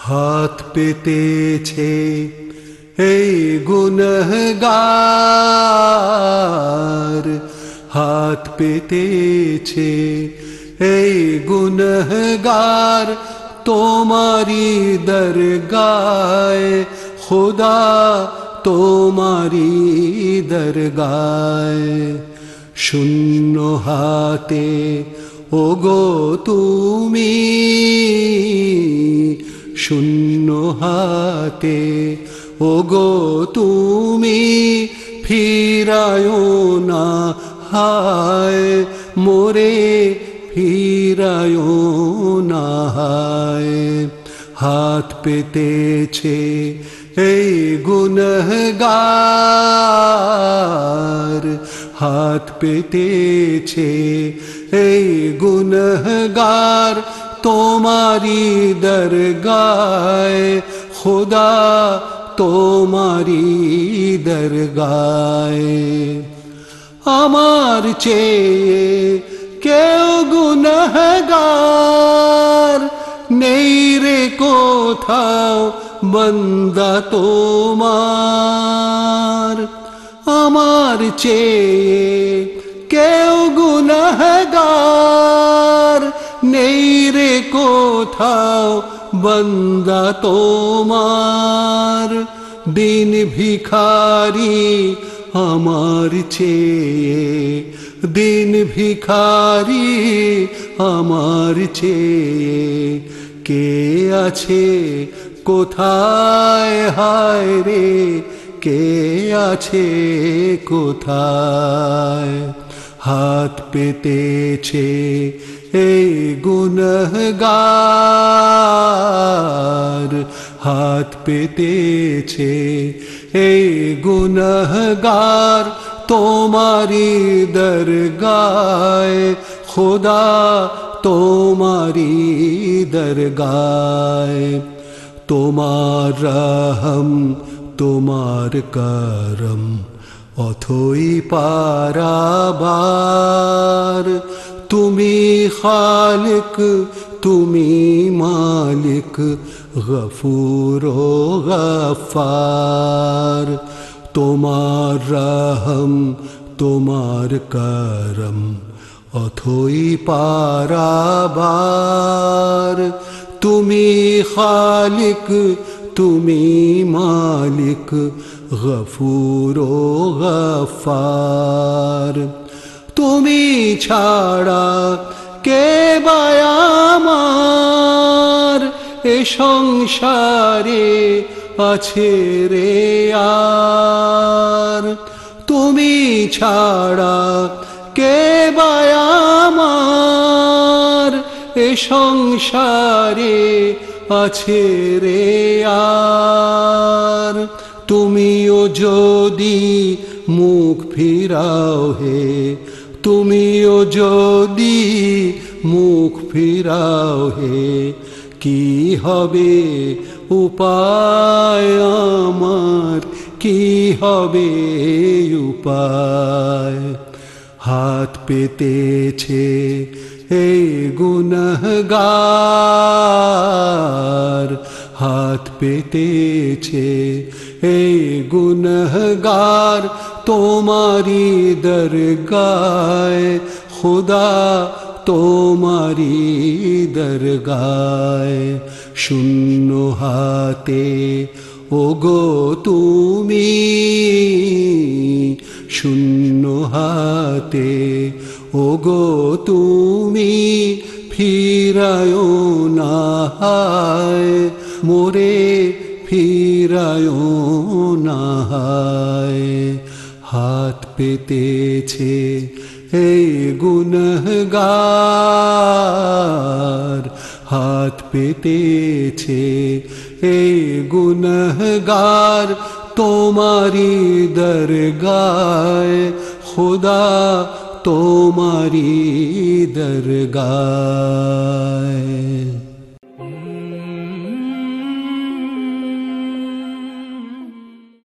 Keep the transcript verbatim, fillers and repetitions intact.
হাত পেতেছে এই গুনহগার, হাত পেতেছে এই গুনহগার, তোমারি দরগায় খুদা, তোমারি দরগায়। শূন্য হাতে ওগো তুমি, শূন্য হাতে ওগো তুমি, ফিরায়ো না হায় মোরে, ফিরায়ো না হায়। হাত পেতেছে এই গুনহগার, হাত পেতেছে এই গুনহগার, তোমারি দরগায় খুদা, তোমারি দরগায়। আমার চেয়ে কেউ গুনহগার নেই রে কোথাও বন্দা তোমার, আমার চেয়ে কেউ গুনহগার নেই রে কোথাও বন্দা তোমার। দিন ভিখারি আমার চেয়ে, দিন ভিখারি আমার চেয়ে, কে আছে কোথায় হায় রে, কে আছে কোথায়। হাত পেতেছে এই গুনহগার, হাত পেতেছে এই গুনহগার, তোমারি দরগায় খুদা, তোমারি দরগায়। তোমার রহম তোমার করম অথই পারাবার, তুমি খালিক তুমি মালিক গফুর ও গফার। তোমার রহম তোমার করম অথই পারাবার, তুমি খালিক তুমি মালিক গফুর ও গফার। তুমি ছাড়া কে বা আমার এ সংসারে আছে রে আর, তুমি ছাড়া কে বা আমার এ সংসারে আছে রে আর। তুমিও যদি মুখ ফিরাও হে, তুমিও যদি মুখ ফিরাও হে, কি হবে উপায় আমার, কি হবে উপায়। হাত পেতেছে এই গুনহগার, হাত পেতেছে এই গুনহগার, তোমারি দরগায় খুদা, তোমারি দরগায়। শূন্য হাতে ওগো তুমি, শূন্য হাতে ওগো তুমি, ফিরায়ো না হায় মোরে, ফিরায়ো না হায়। হাত পেতেছে এই গুনহগার, হাত পেতেছে এই গুনহগার, তোমারি দরগায় খুদা, তোমারি দরগায়।